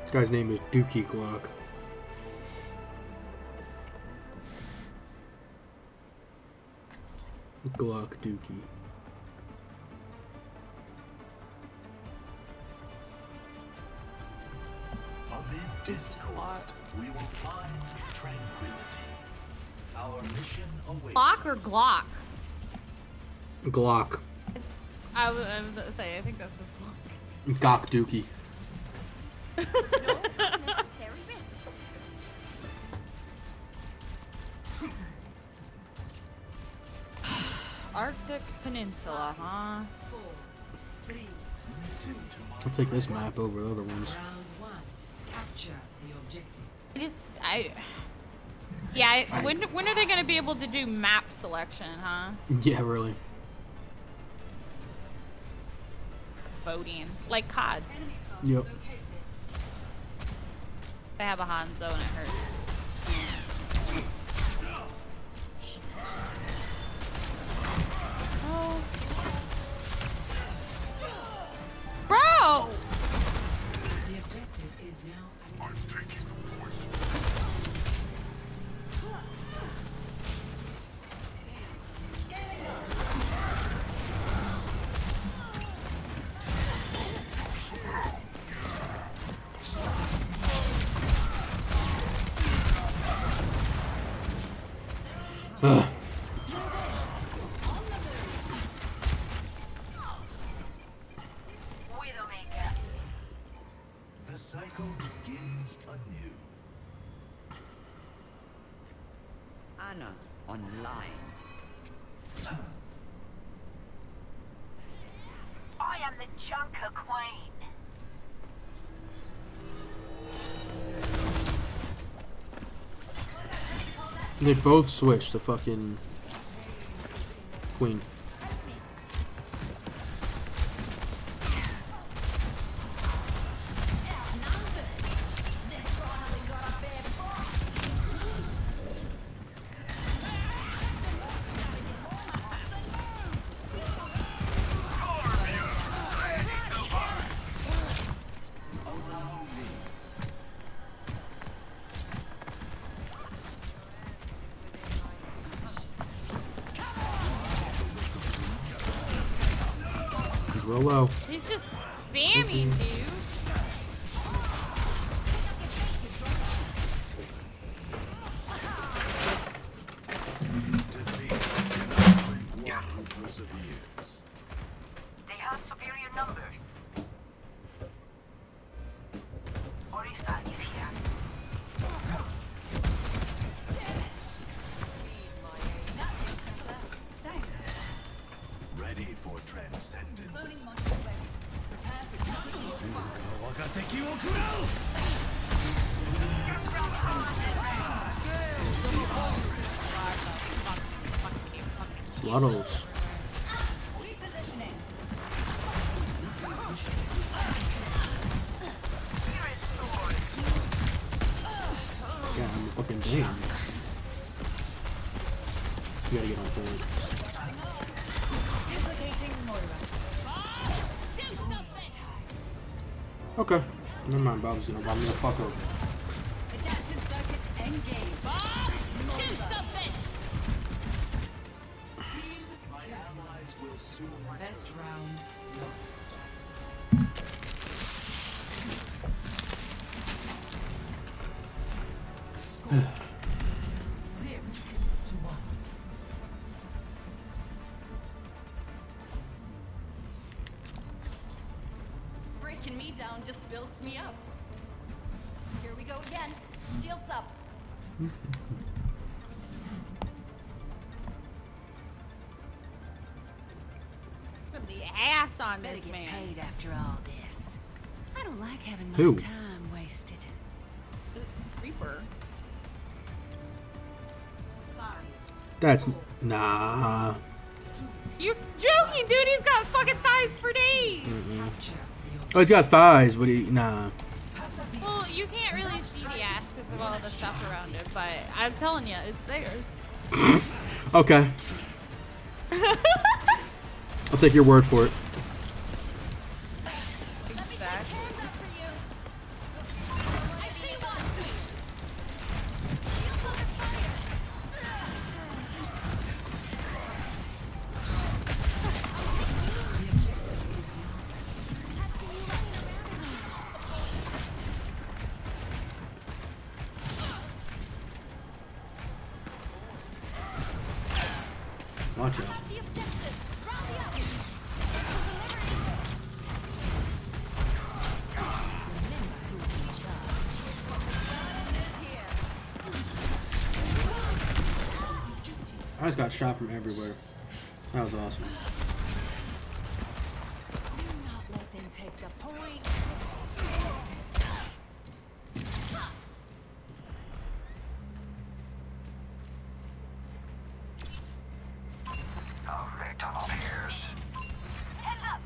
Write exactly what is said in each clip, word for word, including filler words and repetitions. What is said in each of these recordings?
This guy's name is Dookie Glock. Glock Dookie. Amid discord, we will find tranquility. Our mission awaits. Glock or Glock? Glock. I was, I was gonna say, I think that's his Glock. Glock Dookie. No unnecessary risks. Arctic Peninsula, huh? Four, three, Listen to my I'll take this map over the other ones. round one. Capture the objective. I just, I, yeah. I, when when are they gonna be able to do map selection, huh? Yeah, really. Voting, like C O D. Yep. They have a Hanzo and it hurts. Oh. Bro! The objective is now active. Ugh. The cycle begins anew. Anna online. I am the Junker Queen. They both switched to fucking Queen. Real low. He's just spamming, dude. Perseveres. They have superior numbers. Orisa is here. Ready for transcendence. It's a lot of those. Yeah, I'm fucking damn. You gotta get on point. Okay. Never mind, Bob's gonna bomb me the fuck up. Adaptive circuits engaged. Do something! My allies will soon Best round lost. Score zero to one. Breaking me down just builds me up. Here we go again. Shields up. Put the ass on Better this get man. paid after all this. I don't like having my Who? time wasted. Reaper. That's nah. You're joking, dude. He's got fucking thighs for days. Oh, he's got thighs, but he nah. Well, you can't really see the ass because of all the stuff around it, but I'm telling you, it's there. Okay. I'll take your word for it. Exactly. Watch out. The objective. Rally up. I just got shot from everywhere. That was awesome. Do not let them take the point. A victim appears. Heads up!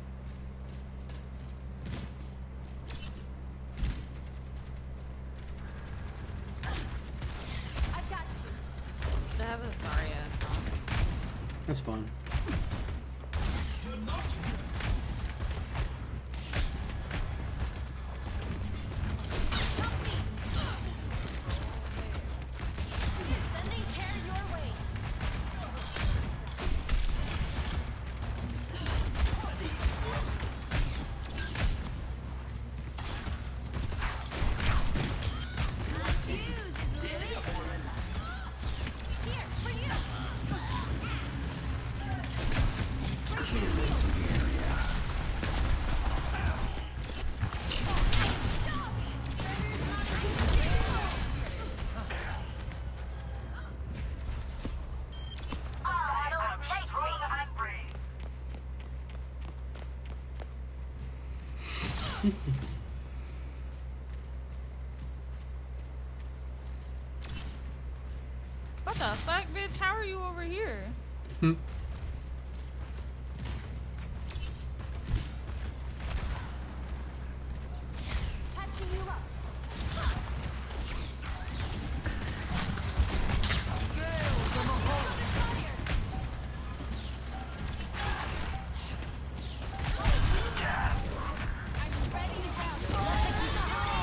I've got you. To have a Zarya. That's fun. Sending care your way. Here, for you. I am strong and brave. What the fuck, bitch? How are you over here? Hmm. Catching you up. I'm ready to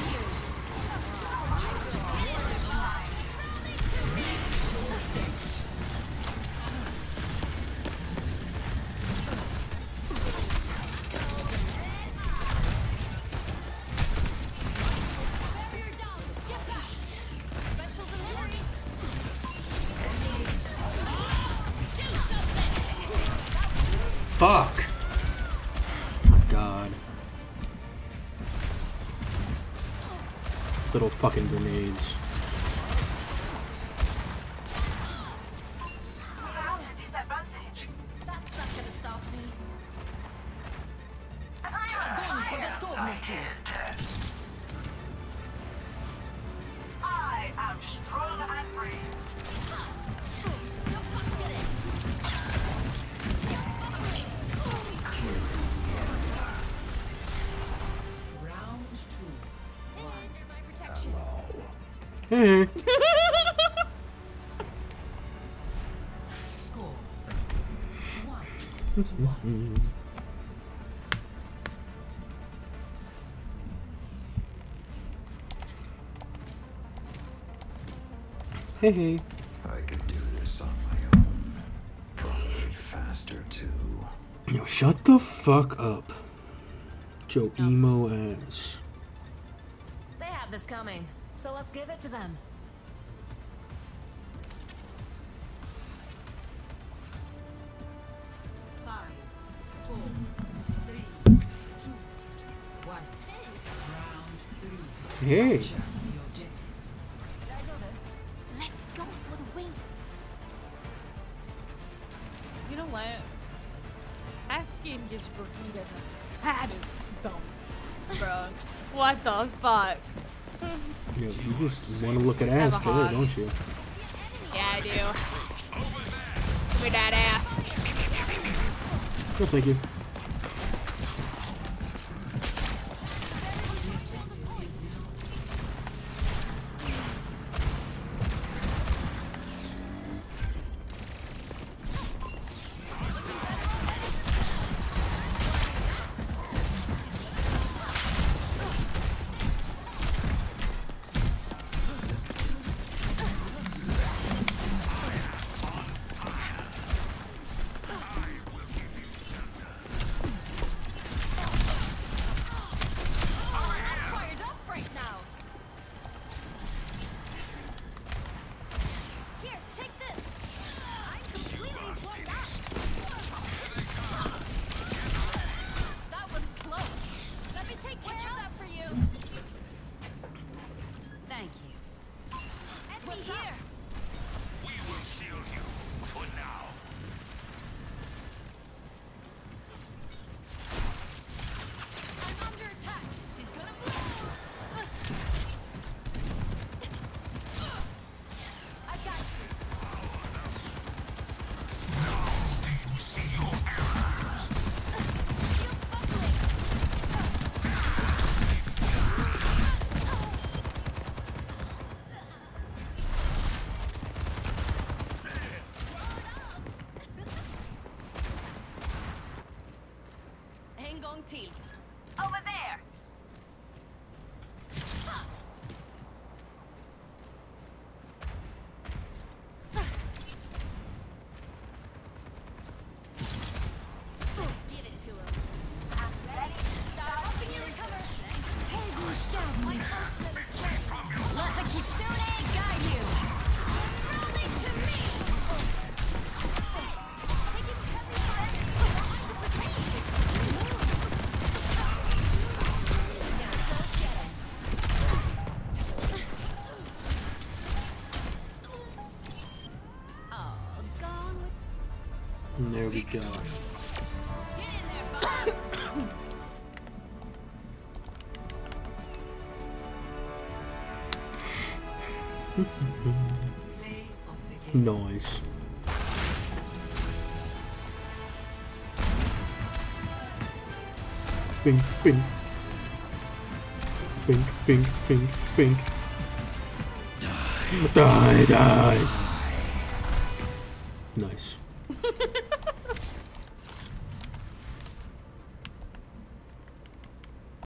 Barrier down. Get back. Special delivery. Fuck! Oh my god. Little fucking grenades. We're at a disadvantage. That's not gonna stop me. I am strong and brave. Round two. Under my protection. Hey. Score. One to one. Hey, hey. I could do this on my own. Probably faster too. Yo, shut the fuck up. Joe emo ass. They have this coming, so let's give it to them. Five, four, three, two, one. Round three. Hey. The objective. Guys over. Let's go for the win. You know what? That skin gives Brigitte the fattest dump, bro. What the fuck? Yo, you just want to look at Have ass a too, hog. don't you? Yeah, I do. Give me that ass. No, thank you. Over there. Get it to him. Stop helping you recover. Let the Kitsune guide you! Throw it to me. Taking heavy fire. Oh, gone with And there we go. Get in there, bud. Play of the game. Nice. Bink, bink. Bink, bink, bink, bink. Die, die. Nice.